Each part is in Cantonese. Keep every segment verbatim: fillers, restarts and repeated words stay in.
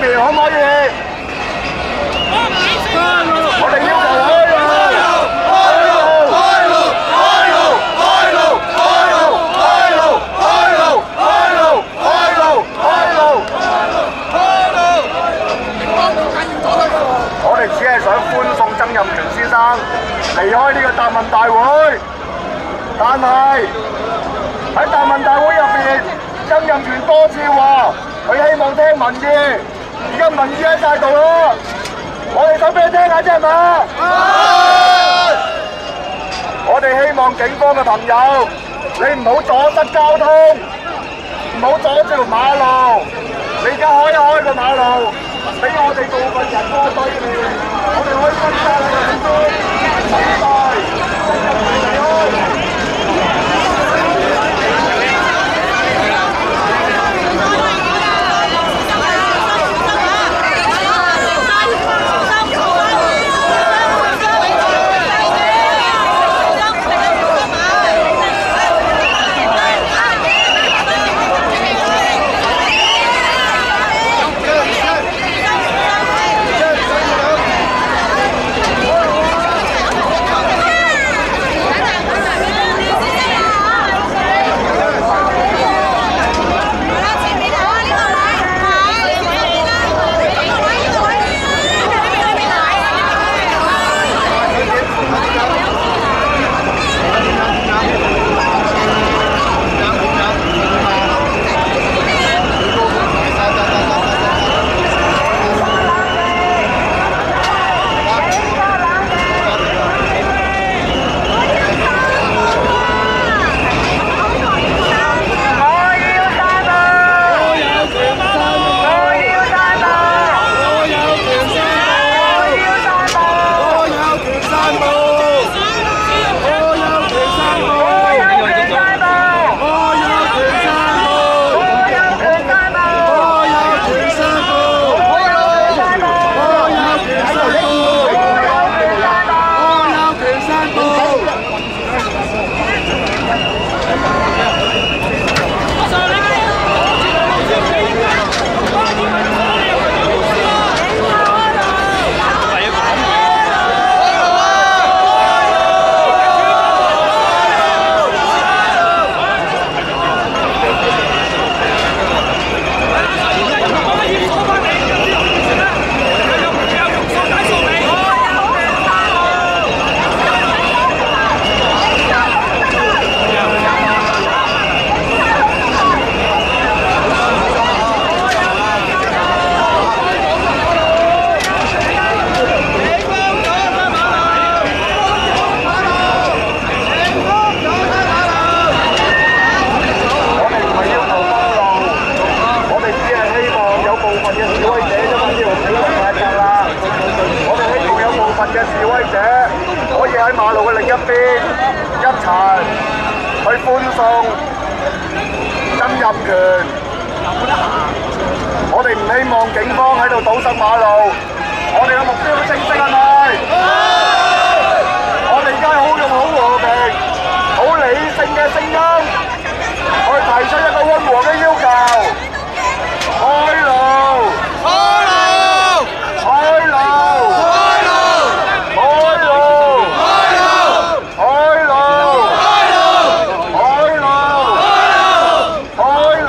面可唔可以？我哋要求開路，開路，開路，開路，開路，開路，開路，開路，開路，開路，開路，開路。我哋只係想歡送曾蔭權先生離開呢個答問大會，但係喺答問大會入邊，曾蔭權多次話佢希望聽民意，而家民意喺晒度啦。我哋想俾你聽下啫，係嘛？我哋希望警方嘅朋友，你唔好阻塞交通，唔好阻住條馬路。你而家開一開個馬路，俾我哋部分人過對面，我哋可以分散你嘅目標，等待真正離開。我哋唔希望警方喺度堵塞馬路，我哋嘅目標清晰係咪？我哋而家好用好和平、好理性嘅聲音，去提出一個溫和嘅要求，開路，開路，開路，開路，開路，開路，開路，開路。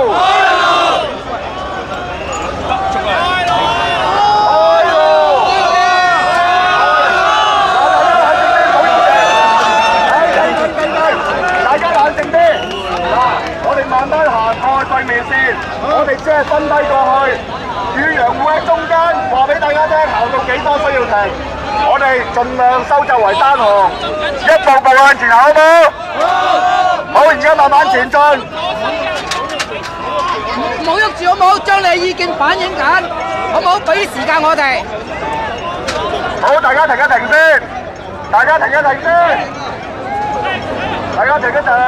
慢慢行過去對面先，我哋只係伸低過去，雨陽會喺中間，話俾大家聽行到幾多需要停，我哋盡量收窄為單行，一步步向前行，好冇？好，而家慢慢前進。 唔好喐住好冇？將你嘅意見反映緊，好冇？俾啲時間我哋。 好，大家停一停先，大家停一停先，大家停一停。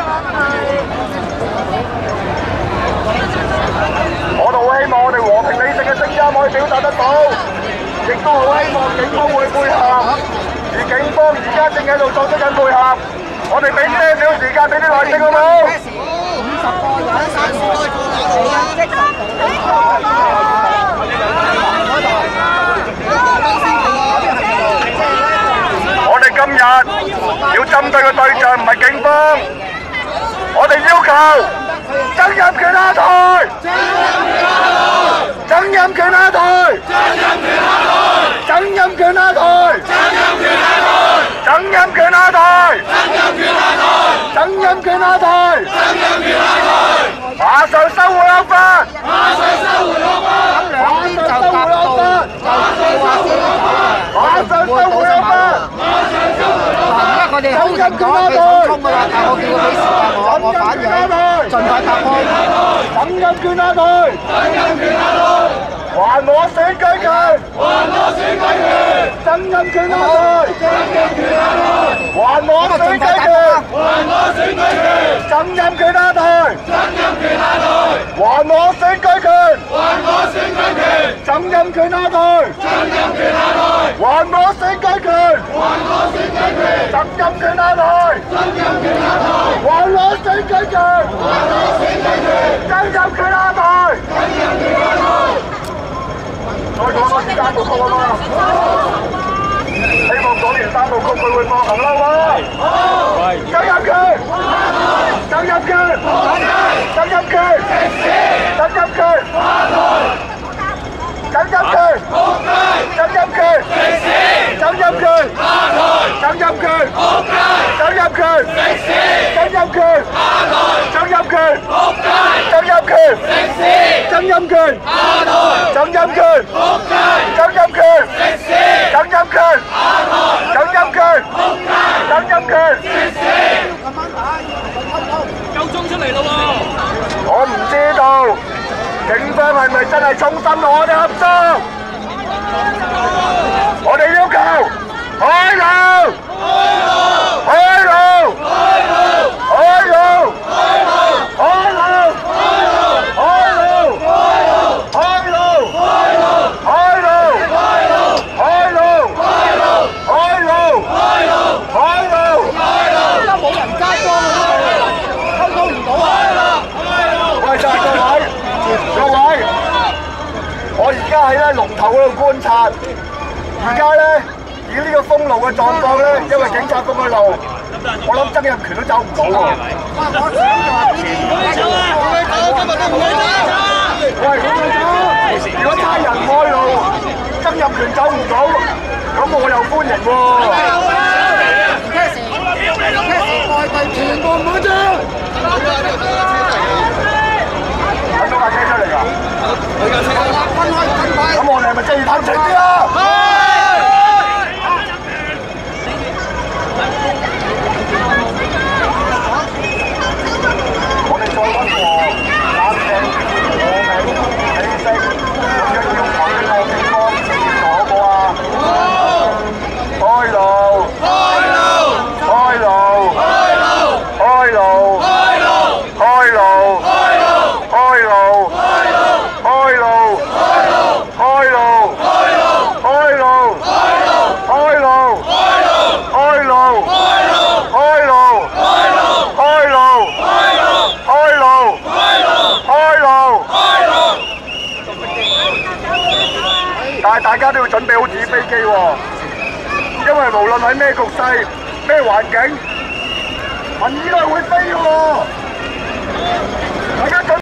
我哋好希望我哋和平理性嘅聲音可以表達得到，亦都好希望警方會配合，而警方而家正喺度作出緊配合，我哋俾些少時間，俾啲耐性好冇？五十個人，三十個人， 我哋今日要針對嘅對象唔係警方，我哋要求曾蔭權下台，曾蔭權下台，曾蔭權下台，曾蔭權下台，曾蔭權下台，馬上收回惡法，馬上收回惡法， 兩邊就夾到，就叫阿司馬上收回惡法。 嗱，而家佢哋好停咗，佢想衝㗎啦，但係我叫佢俾時間我，我反應，盡快答開。 曾蔭權下台，還我選舉權，還我選舉權，曾蔭權下台，還我選舉權，還我選舉權，曾蔭權下台，還我選舉權，還我選舉權，曾蔭權下台，還我選舉權，還我選舉權，曾蔭權下台，還我選舉權，曾蔭權下台。再講多次三部曲啊嘛！希望講完三部曲佢會放行啦嘛！曾蔭權，曾蔭權，曾蔭權，曾蔭權，曾蔭權，曾蔭權，曾蔭權，曾蔭權，曾蔭權，曾蔭權，曾蔭權，曾蔭權，曾蔭權，曾蔭權，曾蔭權，曾蔭權，曾蔭權，曾蔭權，曾蔭權， 夠鐘出嚟咯喎！ 我唔知道警方係咪真係衷心同我哋合作？我哋要求開路，開路，開路，開路，開路，開路，開路，開路，開路，開路，開路， 而家冇人街幫啊，溝通唔到啊！ 喂，就係各位，各位，我而家喺咧龍頭嗰度觀察，而家咧以呢個封路嘅狀況咧，因為警察封咗路，我諗曾蔭權都走唔到喎。 我想就話呢啲唔該走啊！唔該走，今日都唔該走。 喂，唔該走！如果差人開路，曾蔭權走唔到，咁我又歡迎喎。 而家時，而家時外隊全部唔好走。 揾到架車出嚟㗎？ 分開分開。 咁我哋係咪真係要貪情啲啊？我哋再溫和、冷靜、和平、理性，咁樣要求呢個警方支持好唔好啊？開路！開路！開路！開路！開路！開路！開路！開路！開路！開路！開路！開路！開路！開路！開路！開路！開路！但係大家都要準備好自己飛機喎，因為無論喺咩局勢、咩環境，民意都係會飛嘅喎。大家準